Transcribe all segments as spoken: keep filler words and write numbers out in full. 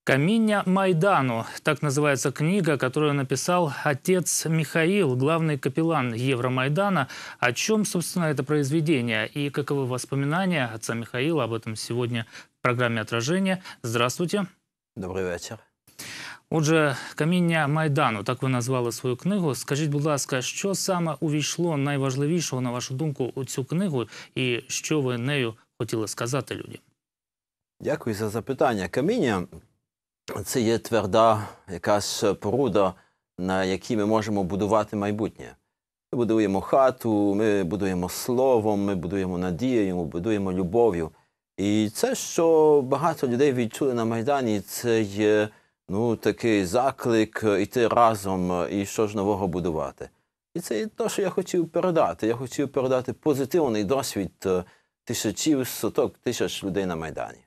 «Каміння Майдану» – так называется книга, которую написал отец Михаил, главный капеллан Евромайдана. О чем, собственно, это произведение и каковы воспоминания отца Михаила об этом сегодня в программе «Отражение». Здравствуйте. Добрий вечір. Отже, «Каміння Майдану» – так ви назвали свою книгу. Скажіть, будь ласка, що саме увійшло найважливішого, на вашу думку, у цю книгу і що ви нею хотіли сказати людям? Дякую за запитання. Каміння – це є тверда якась поруда, на якій ми можемо будувати майбутнє. Ми будуємо хату, ми будуємо словом, ми будуємо надією, ми будуємо любов'ю. І це, що багато людей відчули на Майдані, це є ну, такий заклик йти разом і що ж нового будувати. І це є те, що я хотів передати. Я хотів передати позитивний досвід тисячів, соток тисяч людей на Майдані.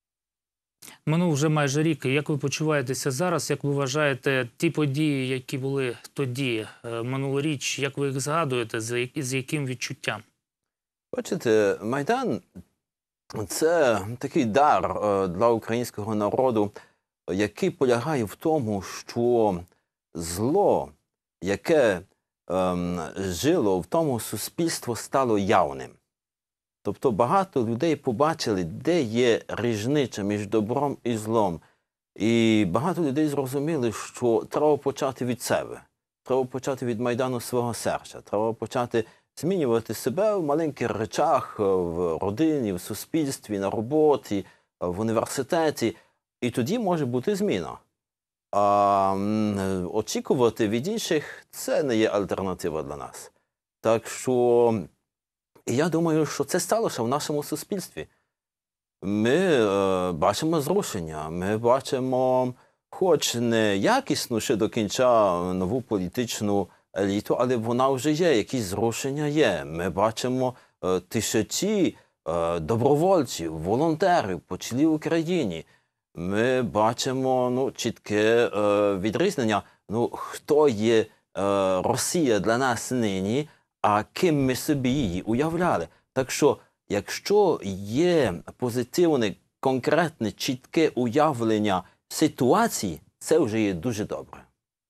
Минув вже майже рік. Як ви почуваєтеся зараз? Як ви вважаєте ті події, які були тоді, минулоріч, як ви їх згадуєте, з яким відчуттям? Бачите, Майдан – це такий дар для українського народу, який полягає в тому, що зло, яке ем, жило в тому суспільстві, стало явним. Тобто багато людей побачили, де є різниця між добром і злом. І багато людей зрозуміли, що треба почати від себе. Треба почати від Майдану свого серця. Треба почати змінювати себе в маленьких речах, в родині, в суспільстві, на роботі, в університеті. І тоді може бути зміна. А очікувати від інших – це не є альтернатива для нас. Так що я думаю, що це сталося в нашому суспільстві. Ми е, бачимо зрушення, ми бачимо, хоч не якісну ще до кінця нову політичну еліту, але вона вже є, якісь зрушення є. Ми бачимо е, тисячі е, добровольців, волонтерів по цілій Україні. Ми бачимо ну, чітке е, відрізнення, ну, хто є е, Росія для нас нині, а ким ми собі її уявляли. Так що, якщо є позитивне, конкретне, чітке уявлення ситуації, це вже є дуже добре.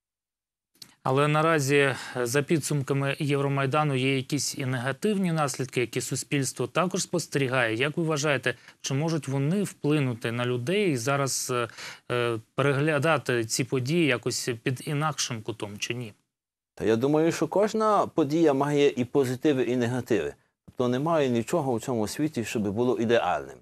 Але наразі, за підсумками Євромайдану, є якісь і негативні наслідки, які суспільство також спостерігає. Як ви вважаєте, чи можуть вони вплинути на людей і зараз е, переглядати ці події якось під інакшим кутом, чи ні? Та я думаю, що кожна подія має і позитиви, і негативи. Тобто немає нічого у цьому світі, щоб було ідеальним.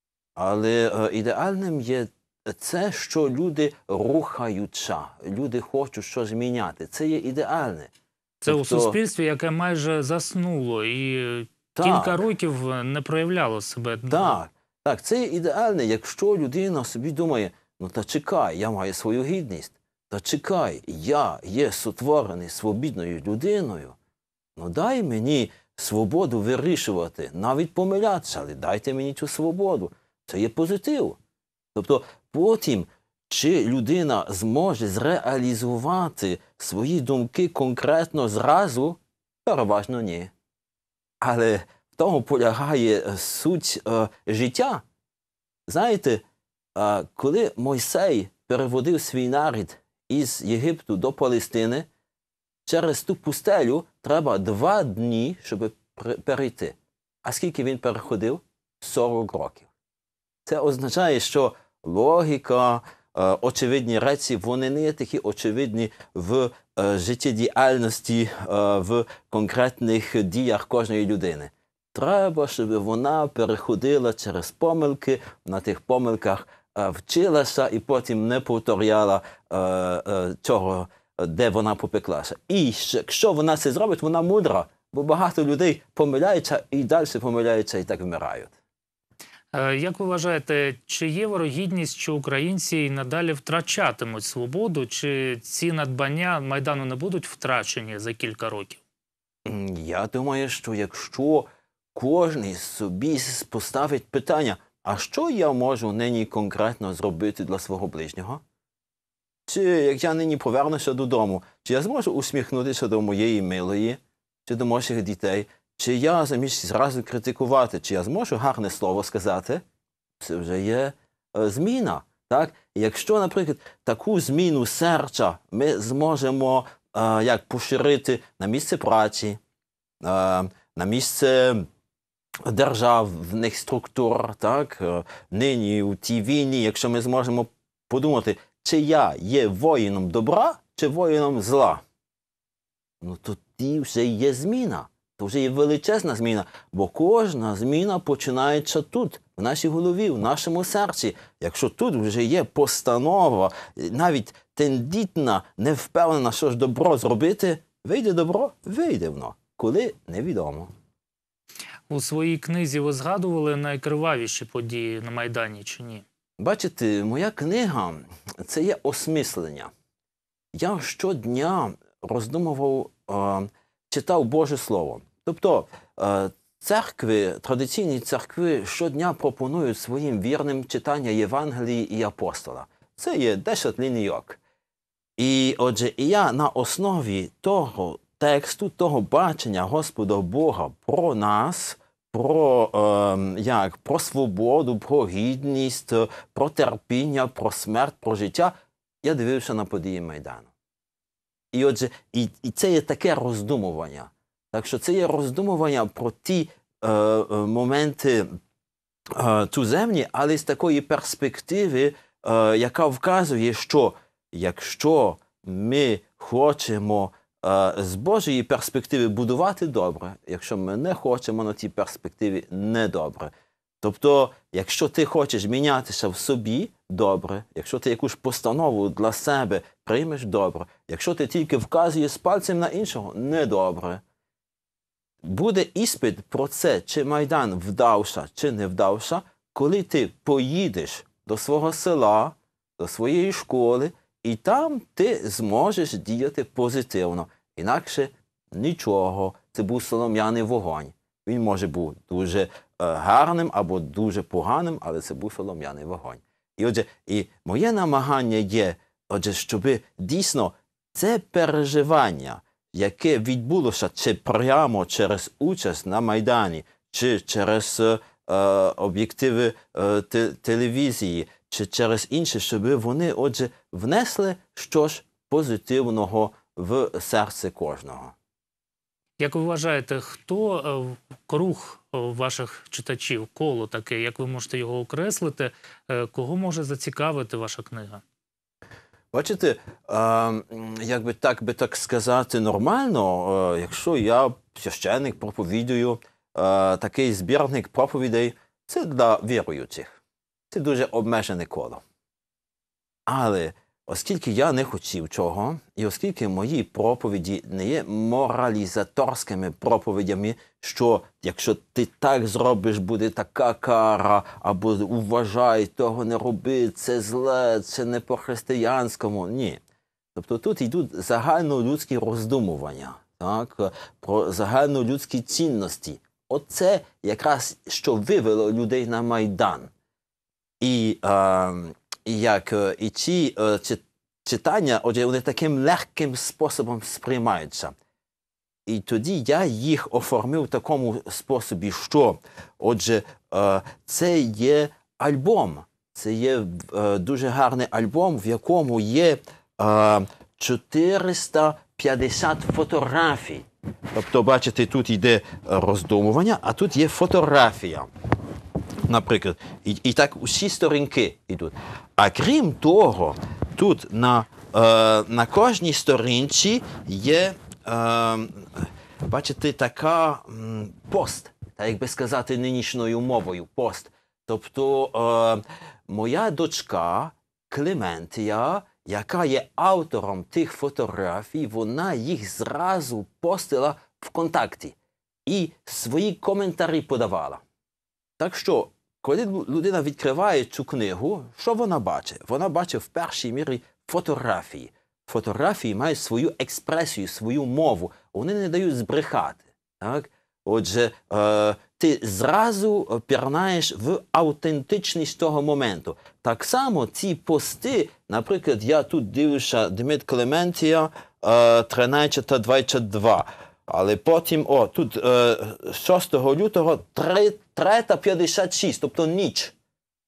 Але е, ідеальним є це, що люди рухаються, люди хочуть щось зміняти. Це є ідеальне. Це тобто... у суспільстві, яке майже заснуло і так. кілька років не проявляло себе. Так, так, це є ідеальне, якщо людина собі думає, ну та чекай, я маю свою гідність. Та чекай, я є сотворений свобідною людиною. Ну дай мені свободу вирішувати, навіть помилятися, але дайте мені цю свободу. Це є позитив. Тобто потім, чи людина зможе зреалізувати свої думки конкретно зразу, переважно ні. Але в тому полягає суть е, життя. Знаєте, е, коли Мойсей переводив свій народ із Єгипту до Палестини, через ту пустелю треба два дні, щоб перейти. А скільки він переходив? сорок років. Це означає, що логіка, е, очевидні речі, вони не є такі очевидні в е, життєдіяльності, е, в конкретних діях кожної людини. Треба, щоб вона переходила через помилки, на тих помилках е, вчилася і потім не повторяла е, е, цього, де вона попеклася. І якщо вона це зробить, вона мудра, бо багато людей помиляються і далі помиляються і так вмирають. Як ви вважаєте, чи є вирогідність, що українці надалі втрачатимуть свободу, чи ці надбання Майдану не будуть втрачені за кілька років? Я думаю, що якщо кожен собі поставить питання, а що я можу нині конкретно зробити для свого ближнього? Чи як я нині повернуся додому, чи я зможу усміхнутися до моєї милої, чи до моїх дітей? Чи я замість зразу критикувати, чи я зможу гарне слово сказати, це вже є е, зміна. Так? І якщо, наприклад, таку зміну серця ми зможемо е, як поширити на місце праці, е, на місце державних структур, так? Е, нині у тій війні, якщо ми зможемо подумати, чи я є воїном добра, чи воїном зла, ну тоді вже є зміна. То вже є величезна зміна, бо кожна зміна починається тут, в нашій голові, в нашому серці. Якщо тут вже є постанова, навіть тендітна, не впевнена, що ж добро зробити, вийде добро, вийде воно. Коли – невідомо. У своїй книзі ви згадували найкривавіші події на Майдані чи ні? Бачите, моя книга – це є осмислення. Я щодня роздумував, е, читав Боже Слово. Тобто е, церкви, традиційні церкви щодня пропонують своїм вірним читання Євангелії і апостола. Це є десять лінійок. І отже, і я на основі того тексту, того бачення Господа Бога про нас, про, е, як, про свободу, про гідність, про терпіння, про смерть, про життя, я дивився на події Майдану. І отже, і, і це є таке роздумування. Так що це є роздумування про ті е, е, моменти е, туземні, але з такої перспективи, е, яка вказує, що якщо ми хочемо е, з Божої перспективи будувати добре, якщо ми не хочемо на тій перспективі недобре. Тобто, якщо ти хочеш мінятися в собі – добре, якщо ти якусь постанову для себе приймеш – добре, якщо ти тільки вказуєш пальцем на іншого – недобре. Буде іспит про це, чи Майдан вдався, чи не вдався, коли ти поїдеш до свого села, до своєї школи, і там ти зможеш діяти позитивно. Інакше нічого. Це був солом'яний вогонь. Він може бути дуже е, гарним або дуже поганим, але це був солом'яний вогонь. І отже, і моє намагання є, отже, щоб дійсно це переживання, яке відбулося чи прямо через участь на Майдані, чи через е, об'єктиви е, те, телевізії, чи через інше, щоб вони, отже, внесли щось позитивного в серце кожного. Як ви вважаєте, хто е, круг е, ваших читачів, коло таке, як ви можете його окреслити, е, кого може зацікавити ваша книга? Бачите, е, як би так, би так сказати нормально, е, якщо я священник, проповідую, е, такий збірник проповідей, це для віруючих. Це дуже обмежене коло. Але оскільки я не хотів цього, і оскільки мої проповіді не є моралізаторськими проповідями, що якщо ти так зробиш, буде така кара, або уважай, того не роби, це зле, це не по-християнському. Ні. Тобто тут йдуть загальнолюдські роздумування, так, про загальнолюдські цінності. Оце якраз, що вивело людей на Майдан. І, е, і, як, і ці е, читання, отже, вони таким легким способом сприймаються. І тоді я їх оформив в такому способі, що, отже, е, це є альбом. Це є е, дуже гарний альбом, в якому є е, чотириста п'ятдесят фотографій. Тобто, бачите, тут йде роздумування, а тут є фотографія. Наприклад, і, і так усі сторінки йдуть. А крім того, тут на, е, на кожній сторінці є, е, бачите, така м, пост, так як би сказати нинішньою мовою, пост. Тобто е, моя дочка Клементія, яка є автором тих фотографій, вона їх зразу постила ВКонтакті і свої коментарі подавала. Так що, коли людина відкриває цю книгу, що вона бачить? Вона бачить в першій мірі фотографії. Фотографії мають свою експресію, свою мову. Вони не дають збрехати. Так? Отже, е, ти зразу пірнаєш в автентичність того моменту. Так само ці пости, наприклад, я тут дивлюся Дмит Клементія, е, тринадцять двадцять два. Але потім, о, тут е, шостого лютого три п'ятдесят шість, тобто ніч.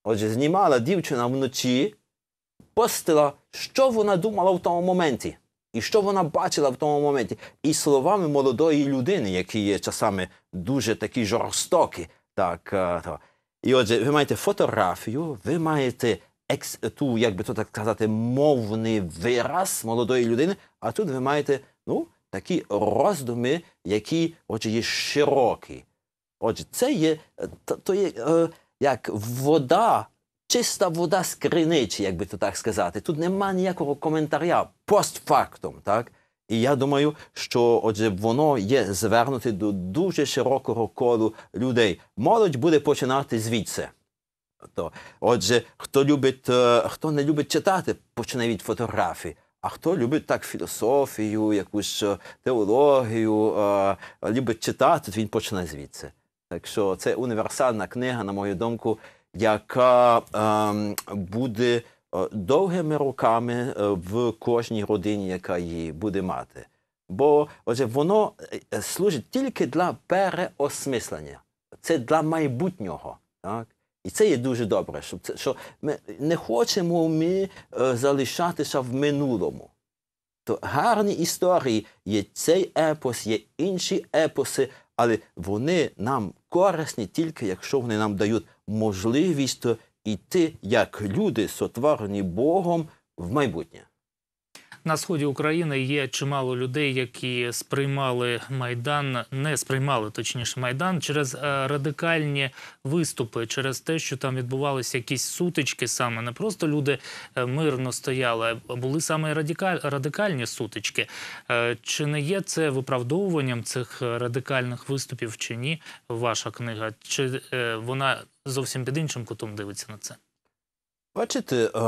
Отже, знімала дівчина вночі, постила, що вона думала в тому моменті. І що вона бачила в тому моменті. І словами молодої людини, які є часами дуже такі жорстокі. Так, е, то. І отже, ви маєте фотографію, ви маєте екс, ту, як би то так сказати, мовний вираз молодої людини, а тут ви маєте, ну, такі роздуми, які, отже, є широкі. Отже, це є, то, то є е, як вода, чиста вода з криниці, як би то так сказати. Тут нема ніякого коментаря постфактум, так? І я думаю, що, отже, воно є звернуте до дуже широкого колу людей. Молодь буде починати звідси. То, отже, хто любить, е, хто не любить читати, почне від фотографій. А хто любить так філософію, якусь е, теологію, е, любить читати, він почне звідси. Так що це універсальна книга, на мою думку, яка е, буде е, довгими роками е, в кожній родині, яка її буде мати. Бо, отже, воно е, служить тільки для переосмислення. Це для майбутнього. Так? І це є дуже добре, щоб це, що ми не хочемо ми е, залишатися в минулому. То гарні історії, є цей епос, є інші епоси, але вони нам корисні тільки, якщо вони нам дають можливість йти, як люди, сотворені Богом, в майбутнє. На сході України є чимало людей, які сприймали Майдан, не сприймали, точніше, Майдан через е, радикальні виступи, через те, що там відбувалися якісь сутички саме. Не просто люди е, мирно стояли, а були саме радикаль, радикальні сутички. Е, чи не є це виправдовуванням цих радикальних виступів, чи ні, ваша книга? Чи е, вона зовсім під іншим кутом дивиться на це? Бачите, е,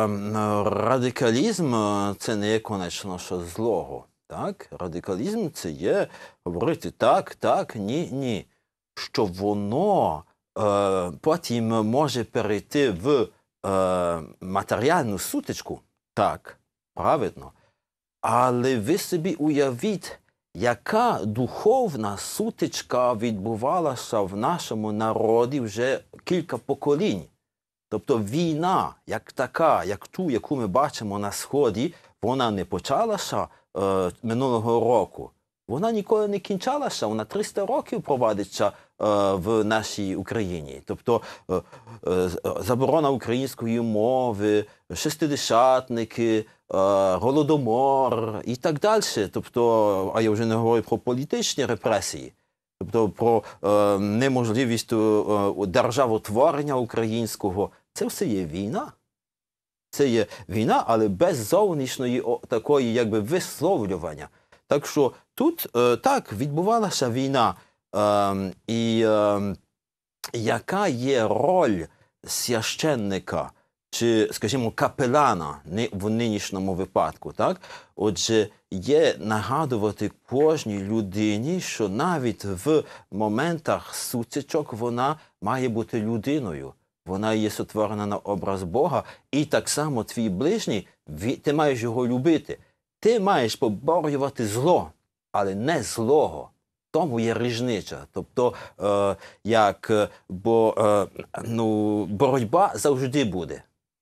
радикалізм – це не є конечно що злого. Так? Радикалізм – це є говорити так, так, ні, ні. Що воно е, потім може перейти в е, матеріальну сутичку, так, правильно. Але ви собі уявіть, яка духовна сутичка відбувалася в нашому народі вже кілька поколінь. Тобто війна, як така, як ту, яку ми бачимо на Сході, вона не почалася е, минулого року. Вона ніколи не кінчалася, вона триста років проводиться е, в нашій Україні. Тобто е, е, заборона української мови, шестидесятники, е, голодомор і так далі. Тобто, а я вже не говорю про політичні репресії. Тобто про е, неможливість е, державотворення українського. Це все є війна. Це є війна, але без зовнішньої о, такої якби висловлювання. Так що тут е, так відбувалася війна. Е, і е, яка є роль священника чи, скажімо, капелана в нинішньому випадку, так? Отже, є нагадувати кожній людині, що навіть в моментах сутичок вона має бути людиною. Вона є сотворена на образ Бога, і так само твій ближній, ти маєш його любити. Ти маєш поборювати зло, але не злого. Тому є різниця. Тобто, е, як, бо е, ну, боротьба завжди буде.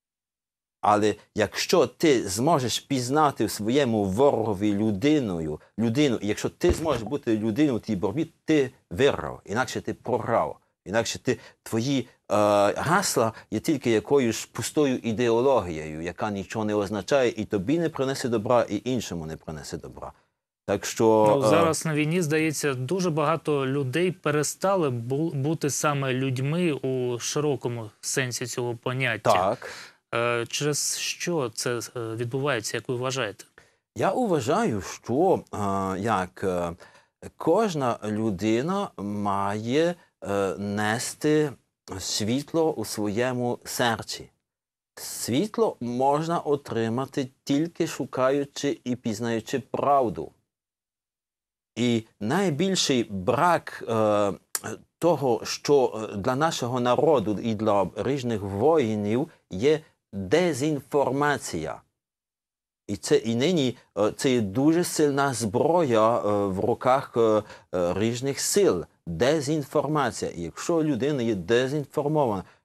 Але якщо ти зможеш пізнати в своєму ворогові людиною, людину, і якщо ти зможеш бути людиною в тій боротьбі, ти виграв, інакше ти програв. Інакше ти, твої е, гасла є тільки якоюсь пустою ідеологією, яка нічого не означає, і тобі не принесе добра, і іншому не принесе добра. Так що, ну, зараз на війні, здається, дуже багато людей перестали бу бути саме людьми у широкому сенсі цього поняття. Так. Е, через що це відбувається, як ви вважаєте? Я вважаю, що е, як, е, кожна людина має е, нести світло у своєму серці. Світло можна отримати тільки шукаючи і пізнаючи правду. І найбільший брак е, того, що для нашого народу і для різних воїнів є дезінформація. І це і нині е, це є дуже сильна зброя е, в руках е, різних сил. Дезінформація. І якщо людина є дезінформована,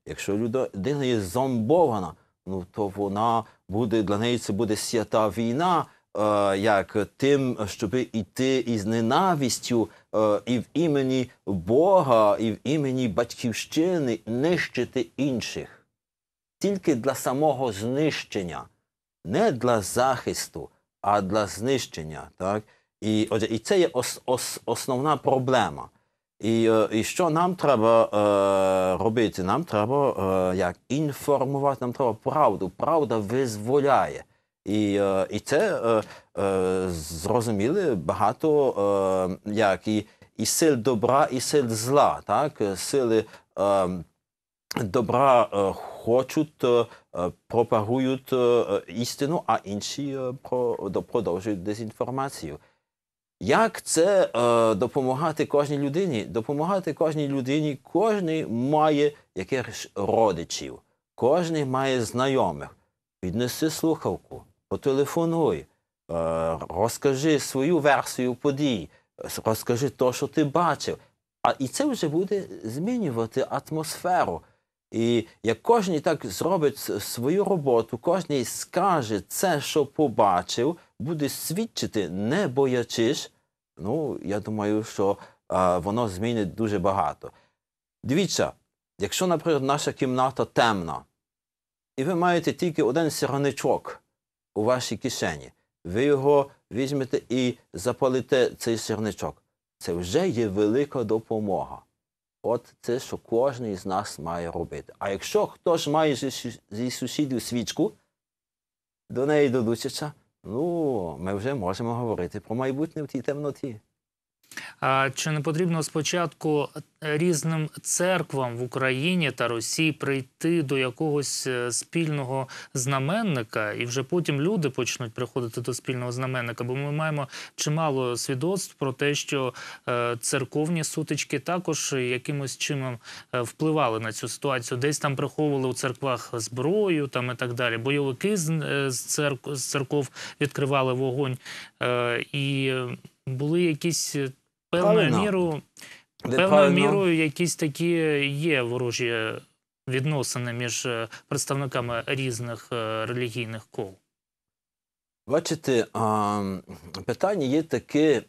Якщо людина є зомбована, ну, то вона буде, для неї це буде свята війна, е, як тим, щоб іти із ненавистю е, і в імені Бога, і в імені батьківщини нищити інших. Тільки для самого знищення, не для захисту, а для знищення. Так? І, отже, і це є ос, ос, основна проблема. І, і що нам треба е, робити? Нам треба е, як інформувати, нам треба правду. Правда визволяє. І, е, і це е, е, зрозуміли багато е, як і, і сил добра, і сил зла. Так? Сили е, добра е, хочуть, е, пропагують е, істину, а інші е, про, продовжують дезінформацію. Як це е, допомагати кожній людині? Допомагати кожній людині, кожен має якихось родичів, кожен має знайомих. Піднеси слухавку, потелефонуй, е, розкажи свою версію подій, розкажи те, що ти бачив. А і це вже буде змінювати атмосферу. І як кожен так зробить свою роботу, кожен скаже це, що побачив, буде свідчити, не боячись, ну, я думаю, що а, воно змінить дуже багато. Дивіться, якщо, наприклад, наша кімната темна, і ви маєте тільки один сірничок у вашій кишені, ви його візьмете і запалите цей сірничок. Це вже є велика допомога. От це, що кожен із нас має робити. А якщо хтось має зі сусідів свічку, до неї долучиться, ну, ми вже можемо говорити про майбутнє в тій темноті. А чи не потрібно спочатку різним церквам в Україні та Росії прийти до якогось спільного знаменника, і вже потім люди почнуть приходити до спільного знаменника? Бо ми маємо чимало свідоцтв про те, що церковні сутички також якимось чином впливали на цю ситуацію. Десь там приховували у церквах зброю там і так далі. Бойовики з церков, з церков відкривали вогонь. І були якісь певною мірою, певною мірою якісь такі є ворожі відносини між представниками різних релігійних кол. Бачите, питання є таке,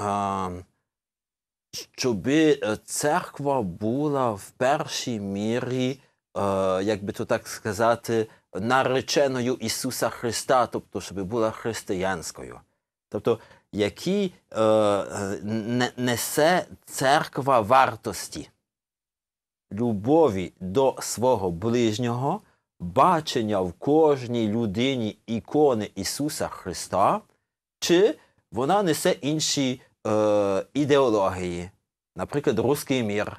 щоб церква була в першій мірі, як би то так сказати, нареченою Ісуса Христа, тобто, щоб була християнською. Тобто, які е, не, несе церква вартості, любові до свого ближнього, бачення в кожній людині ікони Ісуса Христа, чи вона несе інші е, ідеології, наприклад, руський мір.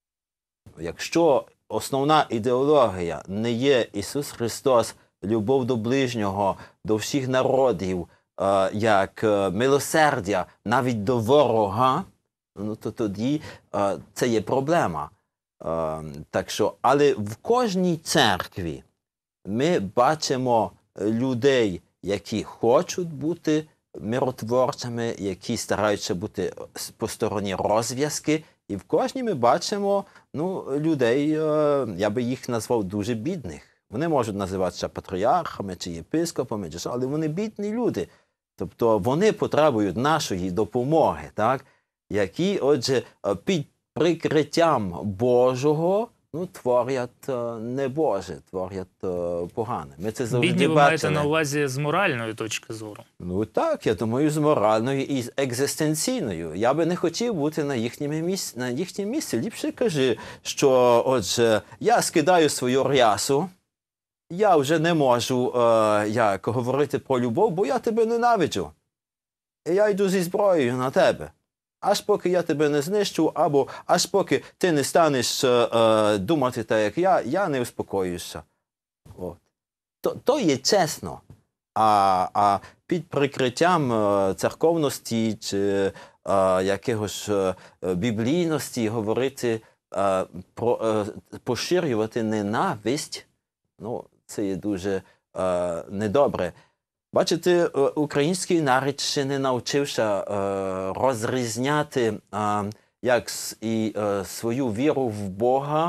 Якщо основна ідеологія не є Ісус Христос, любов до ближнього, до всіх народів, як милосердя навіть до ворога, ну, то тоді а, це є проблема. А, так що, але в кожній церкві ми бачимо людей, які хочуть бути миротворцями, які стараються бути по стороні розв'язки, і в кожній ми бачимо ну, людей, а, я би їх назвав дуже бідних. Вони можуть називатися патріархами чи єпископами, але вони бідні люди. Тобто вони потребують нашої допомоги, так? Які, отже, під прикриттям Божого ну, творять небоже, творять погане. Ми це завжди Бідні ви бачили. маєте на увазі з моральної точки зору? Ну так, я думаю, з моральною і з екзистенційною. Я би не хотів бути на їхньому місці. На їхньому місці. Ліпше кажи, що, отже, я скидаю свою рясу, я вже не можу е, як, говорити про любов, бо я тебе ненавиджу. І я йду зі зброєю на тебе. Аж поки я тебе не знищу, або аж поки ти не станеш е, думати так, як я, я не успокоюся. От. То, то є чесно. А, а під прикриттям е, церковності чи е, якогось е, біблійності говорити, е, про, е, поширювати ненависть, ну, це є дуже е, недобре. Бачите, український народ ще не навчився е, розрізняти е, як і, е, свою віру в Бога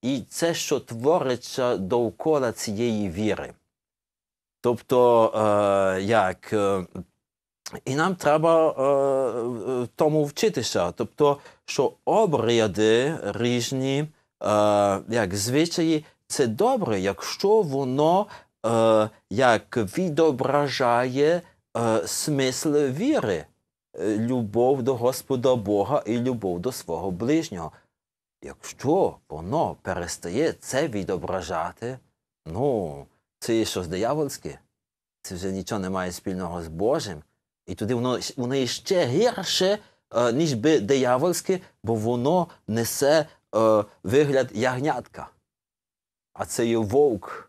і це, що твориться довкола цієї віри. Тобто, е, як, е, і нам треба е, тому вчитися. Тобто, що обряди різні, е, як звичаї, це добре, якщо воно е, як відображає е, смисл віри, е, любов до Господа Бога і любов до свого ближнього. Якщо воно перестає це відображати, ну, це є щось диявольське, це вже нічого не має спільного з Божим. І тоді воно, воно є ще гірше, е, ніж би диявольське, бо воно несе е, вигляд ягнятка. А це є вовк.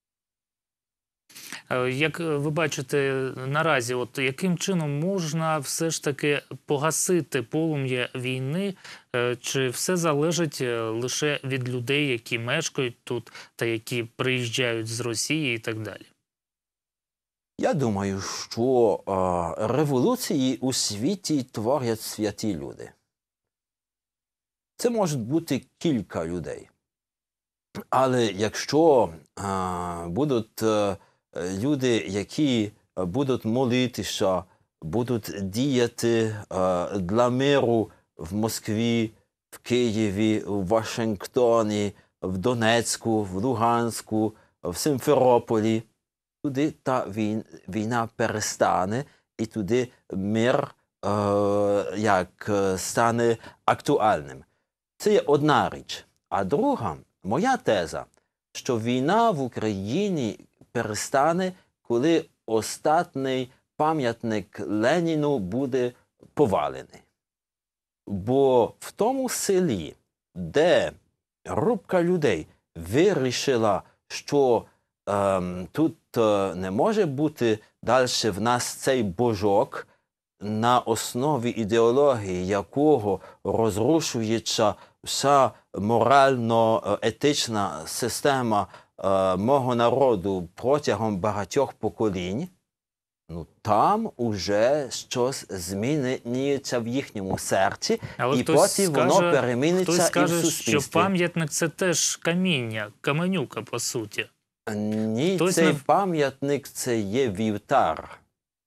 Е, Як ви бачите наразі, от яким чином можна все ж таки погасити полум'я війни? Е, Чи все залежить е, лише від людей, які мешкають тут та які приїжджають з Росії і так далі? Я думаю, що е, революції у світі творять святі люди. Це можуть бути кілька людей. Але якщо е, будуть е, люди, які будуть молитися, будуть діяти е, для миру в Москві, в Києві, в Вашингтоні, в Донецьку, в Луганську, в Симферополі, туди та війна перестане, і туди мир е, як стане актуальним. Це є одна річ. А друга, моя теза, що війна в Україні перестане, коли останній пам'ятник Леніну буде повалений. Бо в тому селі, де група людей вирішила, що ем, тут е, не може бути далі в нас цей божок, на основі ідеології якого розрушується вся морально-етична система е, мого народу протягом багатьох поколінь, ну там уже щось змінюється в їхньому серці, Але і хтось потім скаже, воно переміниться хтось і в скаже, суспільстві. що пам'ятник – це теж каміння, каменюка, по суті. Ні, Хтось цей не- пам'ятник – це є вівтар.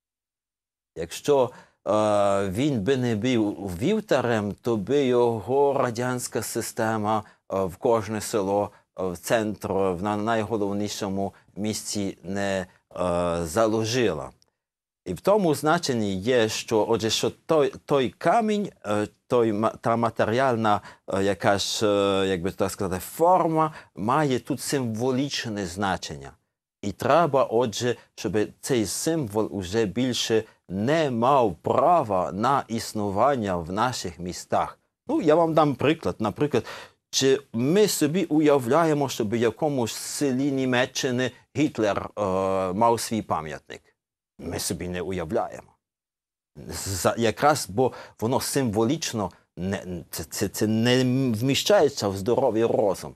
Якщо е, він би не був вівтарем, то би його радянська система е, в кожне село, е, в центр, в на найголовнішому місці не е, заложила. І в тому значенні є, що, отже, що той, той камінь, е, той, ма- та матеріальна е, якась, е, як би так сказати, форма має тут символічне значення. І треба, отже, щоб цей символ уже більше не мав права на існування в наших містах. Ну, я вам дам приклад. Наприклад, чи ми собі уявляємо, щоб в якомусь селі Німеччини Гітлер е, мав свій пам'ятник? Ми собі не уявляємо. За, якраз, бо воно символічно не, це, це, це не вміщається в здоровий розум.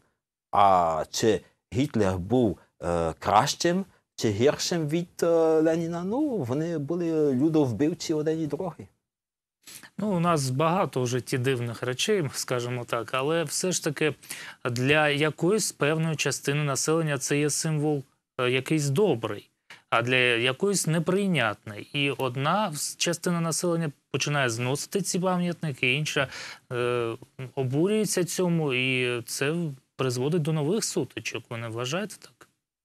А чи Гітлер був е, кращим чи гіршим від е, Леніна? Ну, вони були людовбивці один і другий. Ну, у нас багато в житті дивних речей, скажімо так, але все ж таки для якоїсь певної частини населення це є символ е, якийсь добрий, а для якоїсь неприйнятний. І одна частина населення починає зносити ці пам'ятники, інша е, обурюється цьому, і це призводить до нових сутичок. Ви не вважаєте так?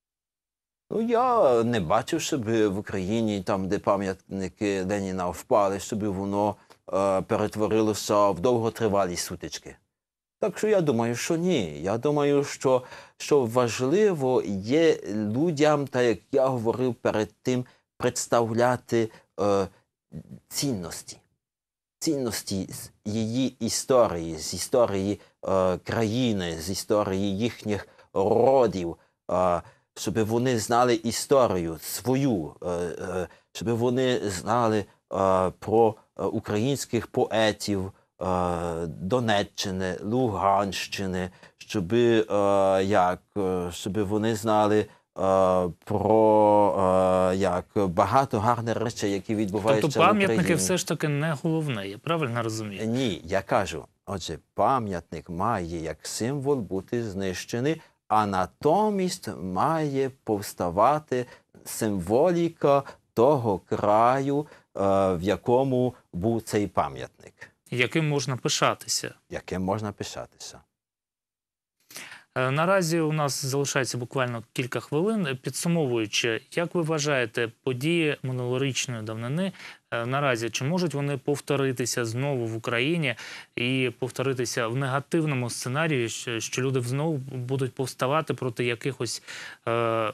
Ну, я не бачив, щоб в Україні, там, де пам'ятники Леніна впали, щоб воно е, перетворилося в довготривалі сутички. Так що я думаю, що ні. Я думаю, що, що важливо є людям, так як я говорив перед тим, представляти е, цінності. Цінності з її історії, з історії е, країни, з історії їхніх родів, е, щоб вони знали історію свою, е, е, щоб вони знали е, про е, українських поетів е, Донеччини, Луганщини, щоб, е, як, е, щоб вони знали про е, як багато гарних речей, які відбуваються Тобто в пам'ятники Україні. все ж таки не головне, я правильно розумію? Ні, я кажу, отже, пам'ятник має як символ бути знищений, а натомість має повставати символіка того краю, е, в якому був цей пам'ятник, Яким можна пишатися? яким можна пишатися. Е, Наразі у нас залишається буквально кілька хвилин. Підсумовуючи, як ви вважаєте, події минулорічної давнини е, наразі, чи можуть вони повторитися знову в Україні і повторитися в негативному сценарії, що що люди знову будуть повставати проти якихось е,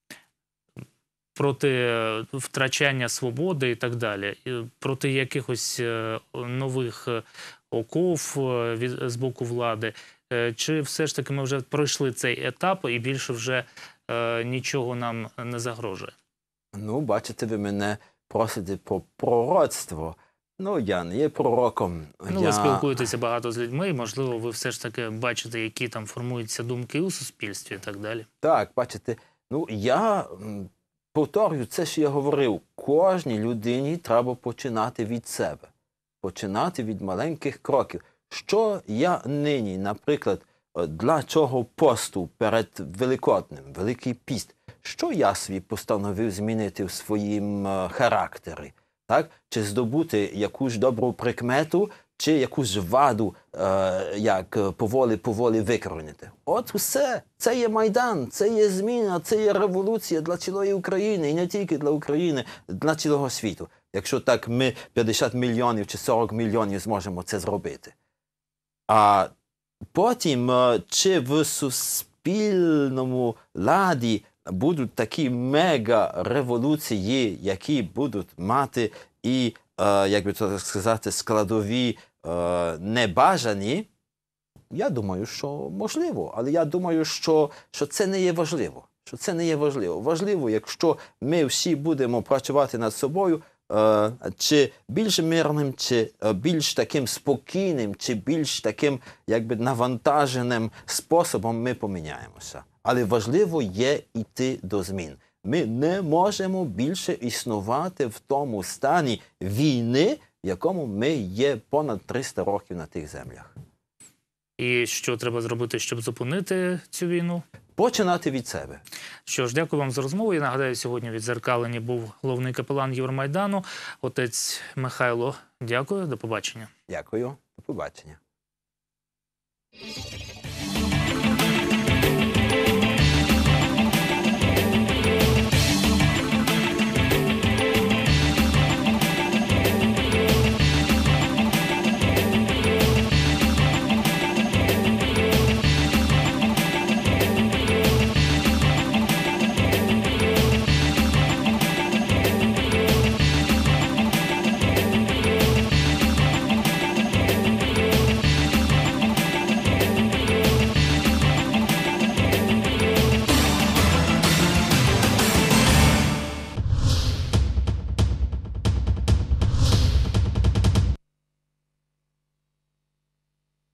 проти втрачання свободи і так далі, і проти якихось е, нових е, оков е, від, з боку влади? Е, Чи все ж таки ми вже пройшли цей етап і більше вже е, нічого нам не загрожує? Ну, бачите, ви мене просите про пророцтво. Ну, я не є пророком. Ну, я... ви спілкуєтеся багато з людьми, і, можливо, ви все ж таки бачите, які там формуються думки у суспільстві і так далі. Так, бачите, ну, я м, повторюю це, що я говорив. Кожній людині треба починати від себе. Починати від маленьких кроків. Що я нині, наприклад, е, для цього посту перед Великоднем, Великий піст, що я собі постановив змінити в своїм е, характері? Так? Чи здобути якусь добру прикмету, чи якусь ваду е, як е, поволі-поволі викорінити? От усе. Це є Майдан, це є зміна, це є революція для цілої України, і не тільки для України, для цілого світу. Якщо так ми п'ятдесят мільйонів чи сорок мільйонів зможемо це зробити. А потім, е, чи в суспільному ладі будуть такі мега-революції, які будуть мати і, е, як би то сказати, складові е, небажані, я думаю, що можливо. Але я думаю, що, що це не є важливо. Що це не є важливо. Важливо, якщо ми всі будемо працювати над собою, е, чи більш мирним, чи е, більш таким спокійним, чи більш таким, якби, навантаженим способом ми поміняємося. Але важливо є йти до змін. Ми не можемо більше існувати в тому стані війни, в якому ми є понад триста років на тих землях. І що треба зробити, щоб зупинити цю війну? Починати від себе. Що ж, дякую вам за розмову. Я нагадаю, сьогодні від «Дзеркалені» був головний капелан Євромайдану, отець Михайло. Дякую, до побачення. Дякую, до побачення.